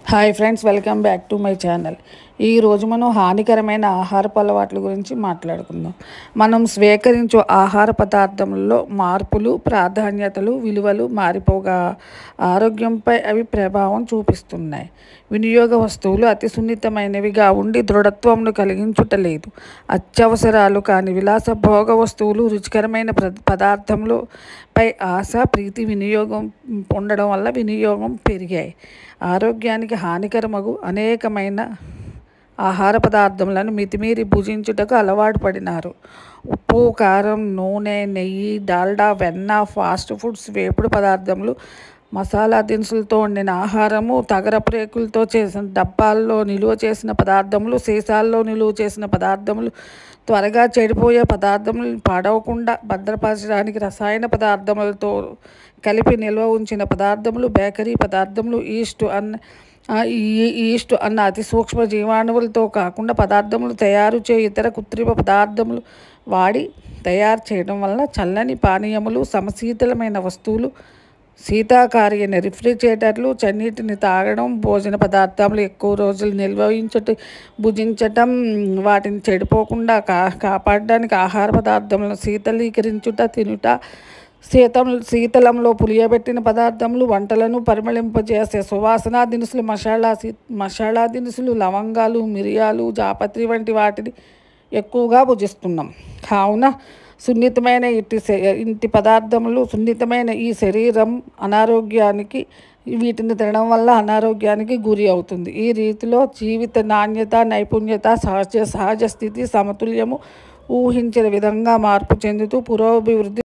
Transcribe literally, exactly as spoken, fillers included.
Hi friends, welcome back to my channel. ఈరోజు మనం హానికరమైన ఆహారపు అలవాట్ల గురించి మాట్లాడుకుందాం. మనం స్వీకరించే ఆహార పదార్థంలో మార్పులు, ప్రాధాన్యతలు, విలువలు మారిపోగా ఆరోగ్యంపై అవి ప్రభావం చూపిస్తున్నాయి. వినియోగ వస్తువులు అతి సున్నితమైనవిగా ఉండి దృఢత్వంను కలిగించుటలేదు. అత్యవసరాలు కాని విలాస భోగ వస్తువులు, రుచికరమైన పదార్థములు పై ఆశ, ప్రీతి వినియోగం ఉండడం వల్ల వినియోగం పెరిగాయి. ఆరోగ్యానికి హానికరమగు అనేకమైన ఆహార పదార్థములను మితిమీరి భుజించుటకు అలవాటు పడినారు. ఉప్పు, కారం, నూనె, నెయ్యి, డాల్డా, వెన్న, ఫాస్ట్ ఫుడ్స్, వేపుడు పదార్థములు, మసాలా దినుసులతో వండిన ఆహారము, తగరపు రేకులతో చేసిన డబ్బాల్లో నిలువ చేసిన పదార్థములు, సీసాల్లో నిలువ చేసిన పదార్థములు, త్వరగా చెడిపోయే పదార్థములు, పాడవకుండా భద్రపరచడానికి రసాయన పదార్థములతో కలిపి నిల్వ ఉంచిన పదార్థములు, బేకరీ పదార్థములు, ఈస్ట్ అన్న ఈ ఈస్ట్ అన్న అతి సూక్ష్మ జీవాణువులతో కాకుండా పదార్థములు తయారు చే ఇతర కృత్రిమ పదార్థములు వాడి తయారు చేయడం వల్ల చల్లని పానీయములు, సమశీతలమైన వస్తువులు, శీతాకారైన రిఫ్రిజిరేటర్లు, చన్నీటిని తాగడం, భోజన పదార్థాలు ఎక్కువ రోజులు నిల్వ ఉంచట భుజించటం, వాటిని చెడిపోకుండా కా కాపాడడానికి ఆహార పదార్థములను శీతలీకరించుట, తినుట, శీతం శీతలంలో పులియబెట్టిన పదార్థములు, వంటలను పరిమళింపజేసే సువాసన దినుసులు, మసాలా మసాలా దినుసులు, లవంగాలు, మిరియాలు, జాపత్రి వంటి వాటిని ఎక్కువగా భుజిస్తున్నాం. కావున సున్నితమైన ఇట్టి ఇంటి పదార్థములు, సున్నితమైన ఈ శరీరం అనారోగ్యానికి వీటిని తినడం వల్ల అనారోగ్యానికి గురి అవుతుంది. ఈ రీతిలో జీవిత నాణ్యత, నైపుణ్యత, సహజ సహజ స్థితి, సమతుల్యము ఊహించిన విధంగా మార్పు చెందుతూ పురోభివృద్ధి